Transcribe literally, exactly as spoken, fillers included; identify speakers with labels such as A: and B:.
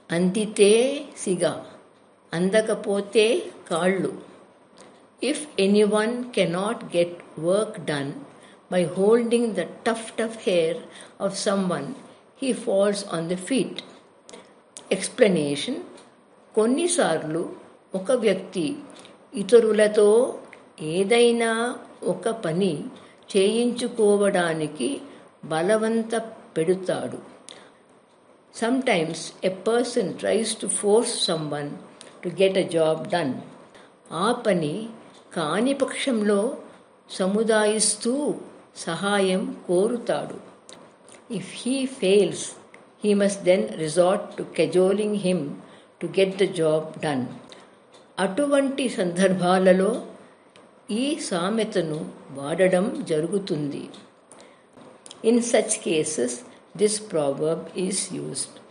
A: Andhithae siga, andhakapoathae kaaLLu. If anyone cannot get work done by holding the tuft of hair of someone, he falls on the feet. Explanation: కొన్నిసార్లు ఒక వ్యక్తి ఇతరులతో ఏదైనా ఒక పని చేయించుకోవడానికి బలవంతపెడుతాడు. Sometimes a person tries to force someone to get a job done. ఆ పని కాని పక్షంలో సముదాయిస్తూ సహాయం కోరుతాడు. If he fails, he must then resort to cajoling him to get the job done. అటువంటి సందర్భాలలో ఈ సామెతను వాడడం జరుగుతుంది. In such cases, this proverb is used.